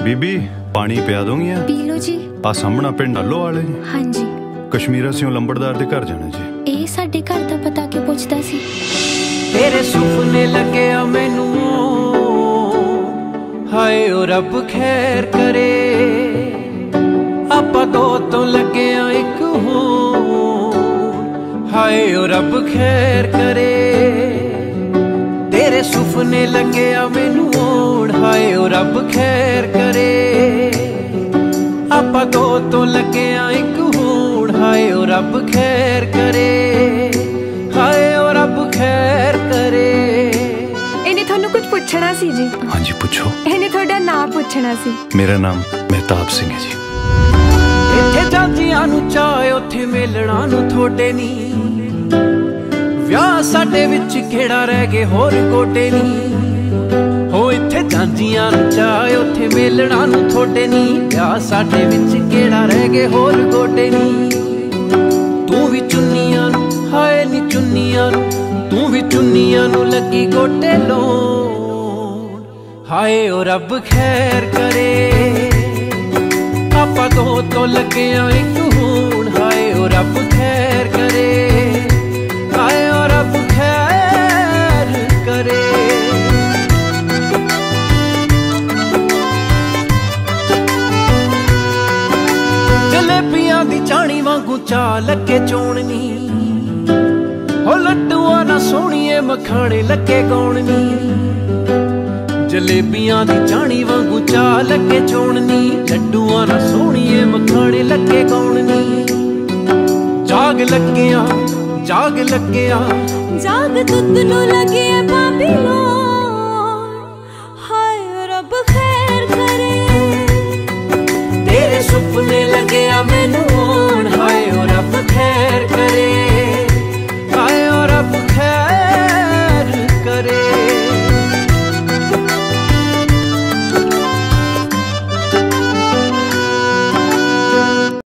बीबी पानी पिया दोगी? पी लो जी। आ सामना पिंड नालो वाले जी? हाँ जी। कश्मीर सियों लंबड़दार दे घर जाना जी। ए साडे घर दा पता के पुछदा सी। तेरे सुपने लगे आ मैनू, हाय ओ रब खैर करे। आपां दो तो लगे आ एक होर, हाय ओ रब खैर करे। तेरे सुपने लगे आ मैनू होण, हाय ओ रब खैर करे। आपां दो तो लगे आ एक होण, हाय ओ रब खैर करे। हाय ओ रब खैर करे। इन्हें थानू कुछ पूछना सी जी। हाँ जी पूछो। इन्हें थोड़ा नाम पूछना सी। मेरा नाम मेहताब सिंह है जी। इत्थे जांदियां नू चाहे उत्थे मिलना नू थोड़े नी, विआह साडे विच केड़ा रह गए होर गोटे नी। हो इत्थे जांदियां नू चाहे उत्थे मिलना नू थोड़े नी, विआह साडे विच केड़ा रह गए होर गोटे नी। तू भी चुन्नियां नू, हाय नी चुन्नियां नू, तू भी चुन्नियां नू लगी गोटे लोन, हाय ओ रब खैर करे। आपां दो तो लगे आ एक होण, हाय ओ रब खैर करे। हाय ओ रब खैर करे। जलेबियां दी चाणी वांगू चा लगे चोणनी, हो लड्डूआं ना सोहणीए मखाणे लगे गौणनी। जलेबियां दी चाणी वांगू चा लगे चोणनी, लड्डूआं ना सोहणीए मखाणे लगे गौणनी। जाग लग्गियां, जाग लग्गियां, जाग दुध नू लगे भाभी लो।